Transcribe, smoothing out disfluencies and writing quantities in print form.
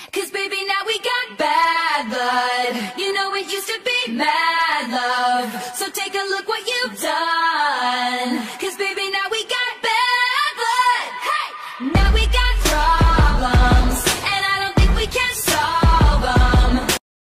Cause baby, now we got bad blood. You know it used to be mad love. So take a look what you've done. Cause baby, now we